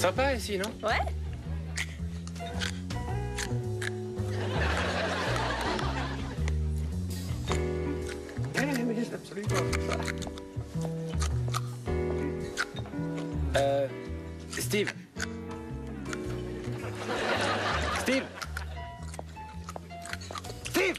Sympa ici, non? Ouais. Mais absolument. Steve. Steve. Steve.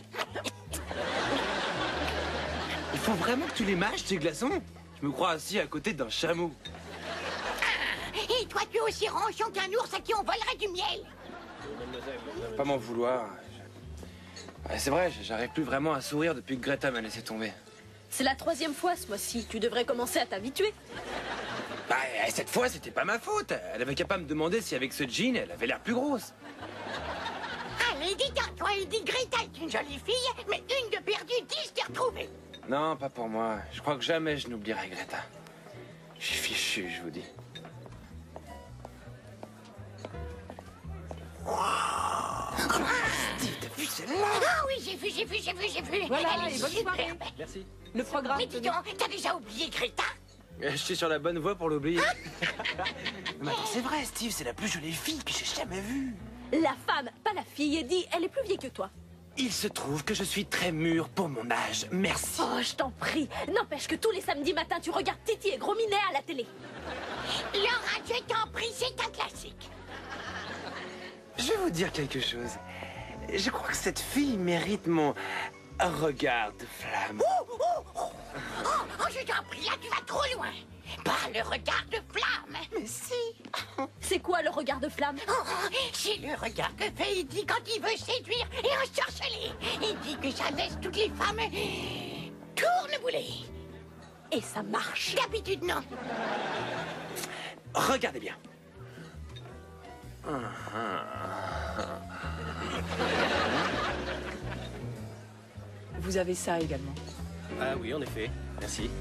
Il faut vraiment que tu les mâches, ces glaçons? Je me crois assis à côté d'un chameau. Et toi, tu es aussi ronchon qu'un ours à qui on volerait du miel. Faut pas m'en vouloir. Ouais, c'est vrai, j'arrive plus vraiment à sourire depuis que Greta m'a laissé tomber. C'est la 3e fois ce mois-ci. Tu devrais commencer à t'habituer. Bah, cette fois, c'était pas ma faute. Elle avait qu'à pas me demander si avec ce jean, elle avait l'air plus grosse. Allez, dis-toi, et dis Greta est une jolie fille, mais une de perdue, 10 de retrouvée. Non, pas pour moi. Je crois que jamais je n'oublierai Greta. Je suis fichu, je vous dis. Steve, t'as vu celle-là? Ah oui, j'ai vu. Voilà, Elle est et bonne superbe. soirée. Merci. Le programme. Mais dis donc, t'as déjà oublié Greta? Je suis sur la bonne voie pour l'oublier. Mais attends, c'est vrai, Steve, c'est la plus jolie fille que j'ai jamais vue. La femme, pas la fille, Eddie, elle est plus vieille que toi. Il se trouve que je suis très mûr pour mon âge. Merci. Oh, je t'en prie. N'empêche que tous les samedis matins, tu regardes Titi et Gros Minet à la télé. Laura, je t'en prie, c'est un classique. Je vais vous dire quelque chose. Je crois que cette fille mérite mon regard de flamme. Oh, je t'en prie, là, tu vas trop loin. Pas le regard de flamme. Mais si. C'est quoi le regard de flamme? Oh, c'est le regard que fait Eddie quand il veut séduire et ensorceler. Il dit que ça laisse toutes les femmes tournebouler. Et ça marche. D'habitude, non. Regardez bien. Vous avez ça également. Ah oui, en effet. Merci.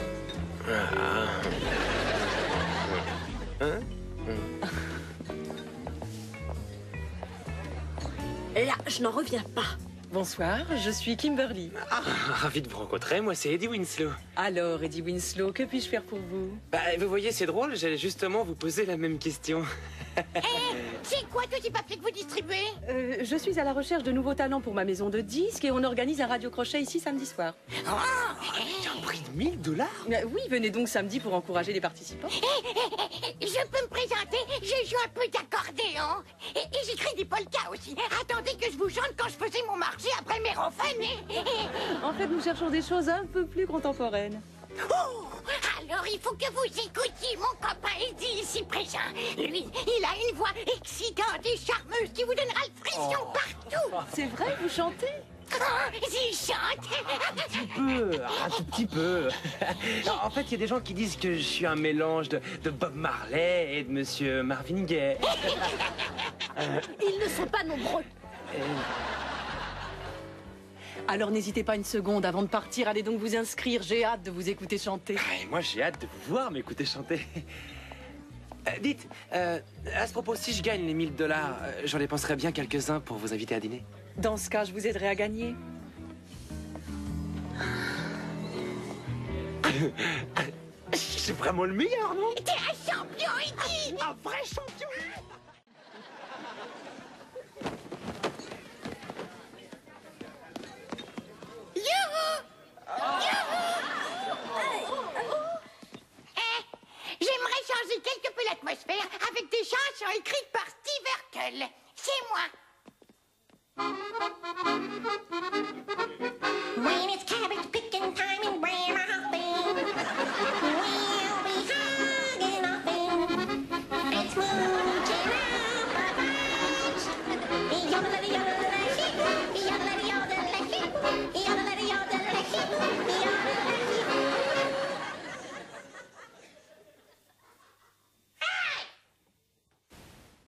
Là, je n'en reviens pas. Bonsoir, je suis Kimberly. Ah, ravi de vous rencontrer. Moi, c'est Eddie Winslow. Alors, Eddie Winslow, que puis-je faire pour vous? Bah, vous voyez, c'est drôle. J'allais justement vous poser la même question. C'est quoi tous ces papiers que vous distribuez? Je suis à la recherche de nouveaux talents pour ma maison de disques et on organise un radio-crochet ici samedi soir. Un prix de 1000 $? Oui, venez donc samedi pour encourager les participants. Je peux me présenter, je joue un peu d'accordéon. Et j'écris des polkas aussi. Attendez que je vous chante quand je faisais mon marché après Mérophone. En fait, nous cherchons des choses un peu plus contemporaines. Oh, alors il faut que vous écoutiez mon copain Eddie ici présent. Lui, il a une voix excitante et charmeuse qui vous donnera le frisson partout. C'est vrai, vous chantez? Oh, j'y chante. Un tout petit peu. Non, en fait, il y a des gens qui disent que je suis un mélange de Bob Marley et de Monsieur Marvin Gaye. Ils ne sont pas nombreux. Alors n'hésitez pas une seconde avant de partir, allez donc vous inscrire, j'ai hâte de vous écouter chanter. Et moi, j'ai hâte de vous voir m'écouter chanter. Dites, à ce propos, si je gagne les 1000 $, j'en dépenserai bien quelques-uns pour vous inviter à dîner. Dans ce cas, je vous aiderai à gagner. C'est vraiment le meilleur, non? T'es un champion, Eddie. Un vrai champion! J'aimerais changer quelque peu l'atmosphère avec des chansons écrites par Steve Urkel. C'est moi. When it's cabbage picking